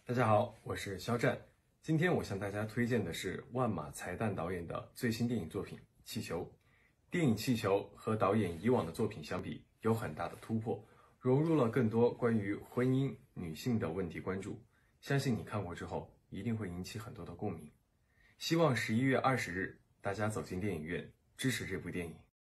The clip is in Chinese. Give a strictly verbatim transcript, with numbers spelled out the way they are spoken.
大家好，我是肖战。今天我向大家推荐的是万马才旦导演的最新电影作品《气球》。电影《气球》和导演以往的作品相比，有很大的突破，融入了更多关于婚姻、女性的问题关注。相信你看过之后，一定会引起很多的共鸣。希望十一月二十日大家走进电影院，支持这部电影。